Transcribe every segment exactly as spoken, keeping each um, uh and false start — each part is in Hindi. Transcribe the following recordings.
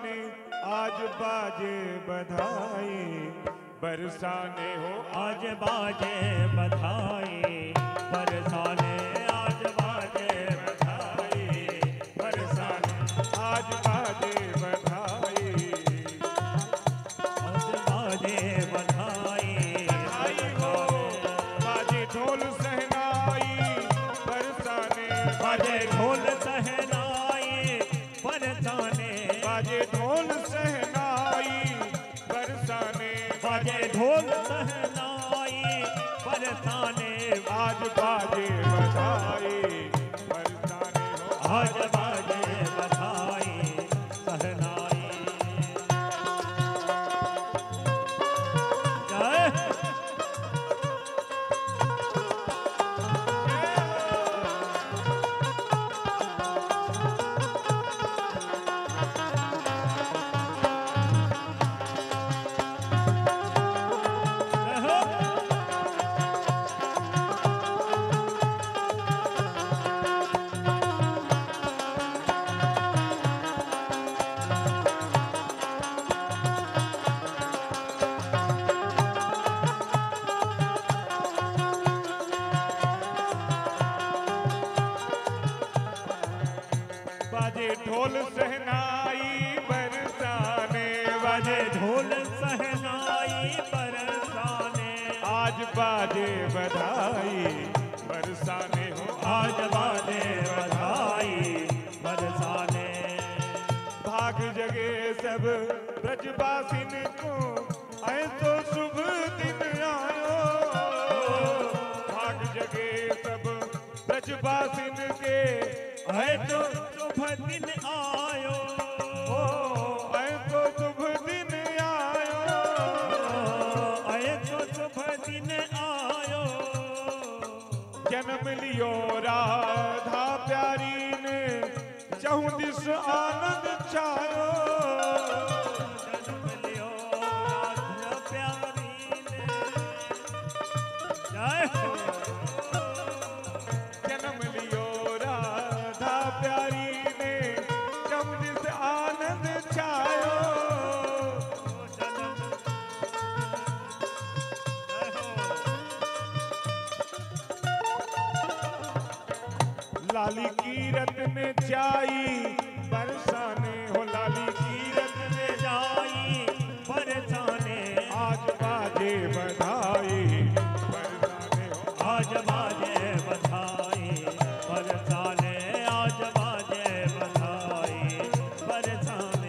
बरसाने आज बाजे बधाई, बरसाने हो आज बाजे बधाई, बरसाने आज बाजे बधाई, बरसाने आज बाजे बधाई, आज बाजे बधाई, बधाई हो बाजे ढोल सहनाई, बरसाने बाजे ढोल सहनाई, बरसाने बाजे ढोल सहनाई, बरसाने बाजे ढोल सहनाई, बरसाने आज बाजे बधाई, बरसाने हो आज बाजे बधाई सहनाई। जय बाजे ढोल सहनाई, बरसाने बाजे ढोल सहनाई, बरसाने आज बाजे बधाई, बरसाने हो आज बाजे बधाई, बरसाने भाग जगे सब ब्रजवासिन को, ऐसो शुभ दिन आयो, भाग जगे सब ब्रजवासिन के, है तो शुभ दिन आयो, ऐसो शुभ दिन आयो, है तो शुभ दिन आयो, जन्म लियो राधा प्यारी ने, चहुं दिस आनंद छायो, जन्म लियो राधा प्यारी ने। जय हो। जन्म लियो राधा प्यारी ने, चहुं दिस आनंद छायो, लाली कीरत में जाई, बरसाने हो लाली कीरत में जाई बरसाने आज बाजे बधाई, बरसाने हो आज बाजे बधाई, बरसाने आज बाजे बधाई, बरसाने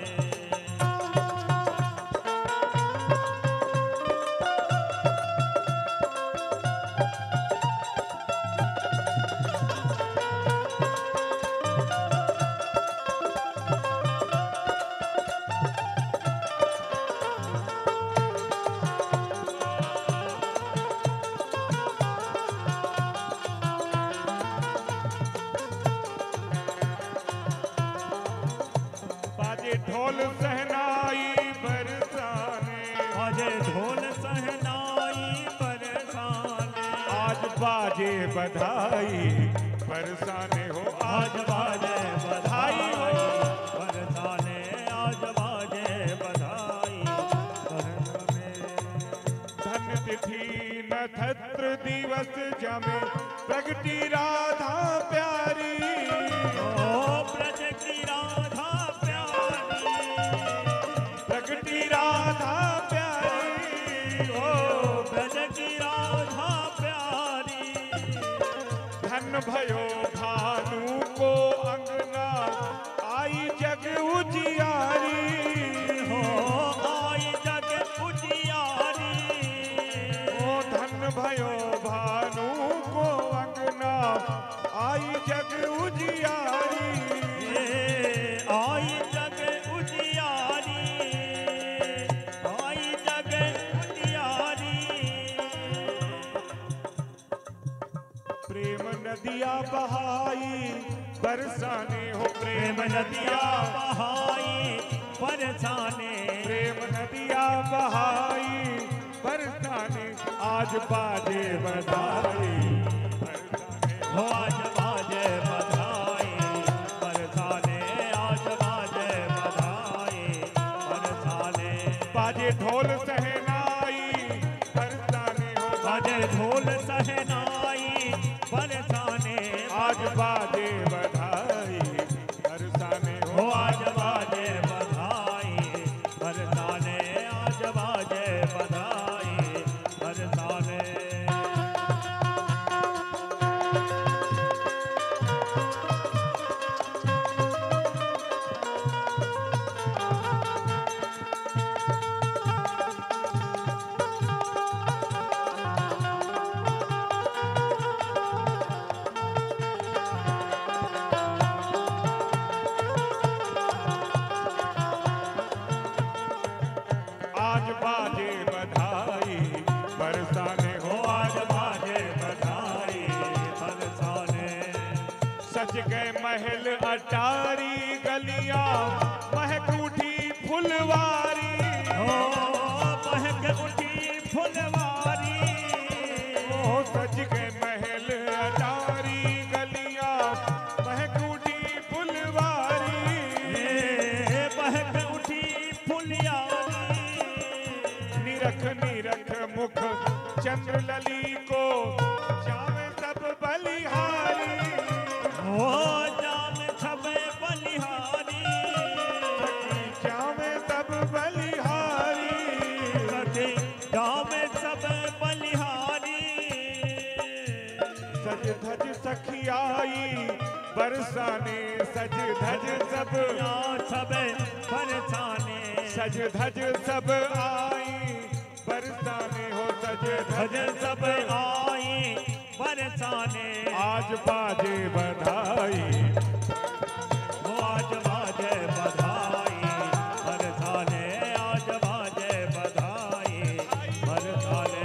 बाजे ढोल सहनाई, बरसाने बाजे ढोल सहनाई, बरसाने आज बाजे बधाई, बरसाने हो आज बाजे बधाई हो, बरसाने आज बाजे बधाई, बरसाने धन तिथि नक्षत्र दिवस जमे, प्रगति राधा प्यारी, ओ ब्रज की राधा प्यारी, प्रगति राधा प्यारी, ओ ब्रज की राधा प्यारी, धन भयो भानु को अंगना, आई जग उजियारी, हो आई जग उजियारी, ओ धन भयो भानु को अंगना, आई जग उजियारी, ए, आई जग उजियारी, आई जग उजियारी, प्रेम नदिया बहाई, बरसाने हो प्रेम नदिया बहाई, बरसाने प्रेम नदिया बहाई, बरसाने आज बाजे बधाई, बरसाने हो आज बाजे बधाई, बरसाने आज बाजे बधाई, बाजे ढोल सहनाई बरसाने हो बाजे ढोल सहनाई बरसाने आज बाजे बधाई बरसाने हो हो आज बाजे बधाई बरसाने आज बाजे बधाई बरसाने आज बाजे बधाई बरसाने हो हो आज बाजे बधाई बरसाने सज गए महल अटारी गलियां महक उठी फुलवारी हो महक उठी फुलवारी ओ सज गए महल अटारी गलियां महक उठी फुलवारी हे महक उठी फुलियारी निरख निरख मुख चंद्रलली को जावे सब बलिहारी हो जाम छबे बलिहारी जावे सब बलिहारी सखी जाम सब बलिहारी सज धज सखियाई बरसाने सज धज सब या छबे बरसाने सज धज सब आई बरसाने हो सज भज धज सब आई बरसाने आज बाजे बधाई हो आज बाजे बधाई बरसाने आज बाजे बधाई बरसाने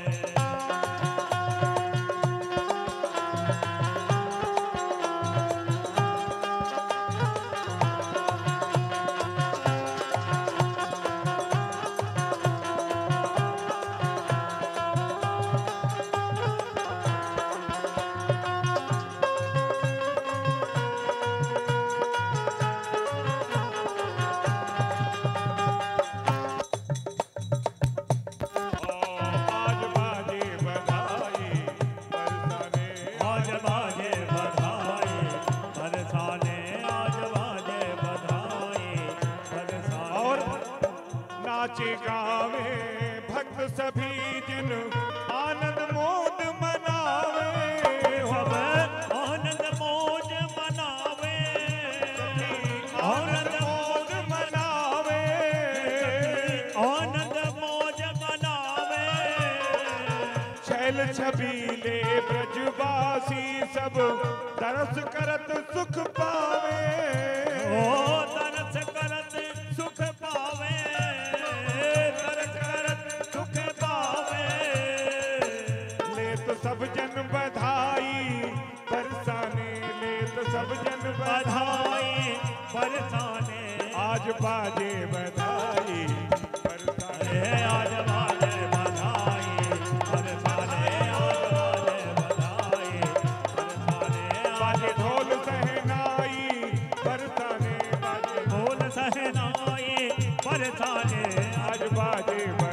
आज बाजे बधाई बरसाने आज बाजे बधाई बरसाने आज बाजे बधाई बरसाने और नाचे गावे भक्त सभी जिन आनंद मोद मनावे सब आनंद मौज मनावे आनंद मोद मनावे आनंद मौज मनावे छैल छबीले ब्रजवासी सब तरस करत सुख पावे ओ तरस करत सुख पावे तरस करत सुख पावे ले तो सब जन बधाई बरसाने ले तो सब जन बधाई बधाई बरसाने आज बाजे बधाई बरसाने अरे आज बाजे बधाई बरसाने आज बाजे बधाई बरसाने बाजे ढोल सहनाई बरसाने बाजे ढोल सहनाई बरसाने आज बाजे